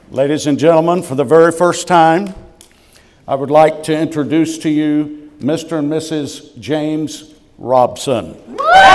Ladies and gentlemen, for the very first time, I would like to introduce to you Mr. and Mrs. James Robson.